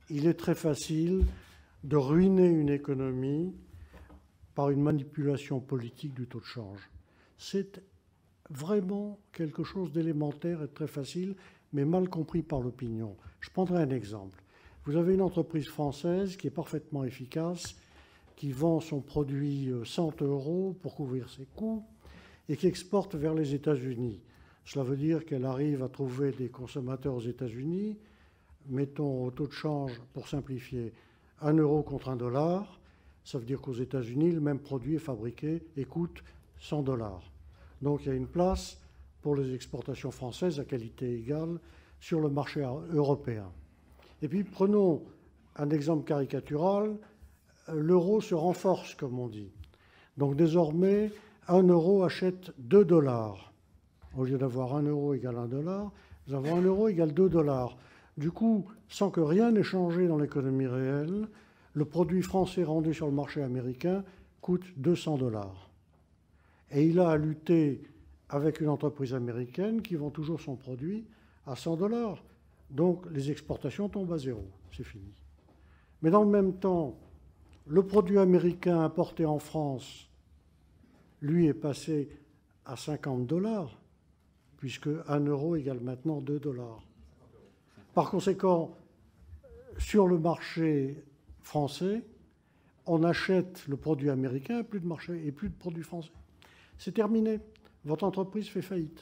il est très facile de ruiner une économie par une manipulation politique du taux de change. C'est vraiment quelque chose d'élémentaire et de très facile, mais mal compris par l'opinion. Je prendrai un exemple. Vous avez une entreprise française qui est parfaitement efficace, qui vend son produit 100 € pour couvrir ses coûts et qui exporte vers les États-Unis. Cela veut dire qu'elle arrive à trouver des consommateurs aux États-Unis, mettons au taux de change, pour simplifier, 1 € contre 1 $. Ça veut dire qu'aux États-Unis, le même produit est fabriqué et coûte 100 $. Donc il y a une place pour les exportations françaises à qualité égale sur le marché européen. Et puis prenons un exemple caricatural, l'euro se renforce, comme on dit. Donc désormais, 1 € achète 2 $. Au lieu d'avoir 1 € égale 1 $, nous avons 1 € égale 2 $. Du coup, sans que rien n'ait changé dans l'économie réelle, le produit français rendu sur le marché américain coûte 200 $. Et il a à lutter avec une entreprise américaine qui vend toujours son produit à 100 $. Donc les exportations tombent à zéro, c'est fini. Mais dans le même temps, le produit américain importé en France, lui, est passé à 50 $, puisque 1 € égale maintenant 2 $. Par conséquent, sur le marché français, on achète le produit américain, plus de marché et plus de produits français. C'est terminé. Votre entreprise fait faillite.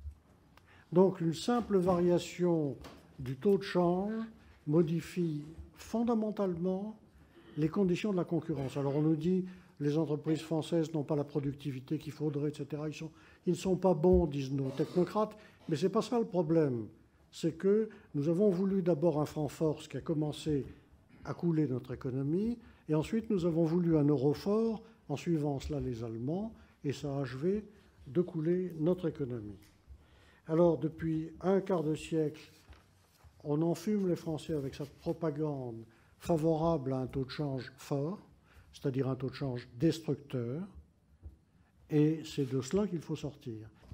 Donc une simple variation du taux de change modifie fondamentalement les conditions de la concurrence. Alors on nous dit les entreprises françaises n'ont pas la productivité qu'il faudrait, etc. Ils ne sont pas bons, disent nos technocrates, mais ce n'est pas ça le problème. C'est que nous avons voulu d'abord un franc fort, ce qui a commencé à couler notre économie, et ensuite nous avons voulu un euro fort, en suivant cela les Allemands, et ça a achevé de couler notre économie. Alors depuis un quart de siècle, on enfume les Français avec cette propagande favorable à un taux de change fort, c'est-à-dire un taux de change destructeur, et c'est de cela qu'il faut sortir.